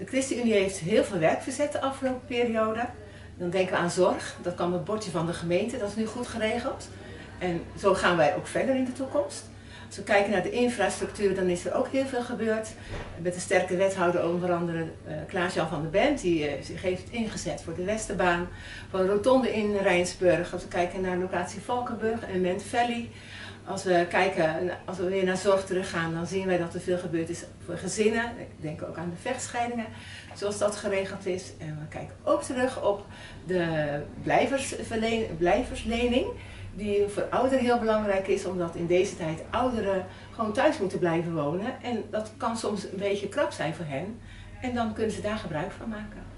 ChristenUnie heeft heel veel werk verzet de afgelopen periode. Dan denken we aan zorg, dat kan op het bordje van de gemeente, dat is nu goed geregeld. En zo gaan wij ook verder in de toekomst. Als we kijken naar de infrastructuur, dan is er ook heel veel gebeurd. Met een sterke wethouder, onder andere Klaas-Jan van der Bent, die zich heeft ingezet voor de Westerbaan, voor een rotonde in Rijnsburg. Als we kijken naar locatie Valkenburg en Ment Valley. Als we weer naar zorg teruggaan, dan zien wij dat er veel gebeurd is voor gezinnen. Ik denk ook aan de vechtscheidingen, zoals dat geregeld is. En we kijken ook terug op de blijverslening, die voor ouderen heel belangrijk is, omdat in deze tijd ouderen gewoon thuis moeten blijven wonen. En dat kan soms een beetje krap zijn voor hen. En dan kunnen ze daar gebruik van maken.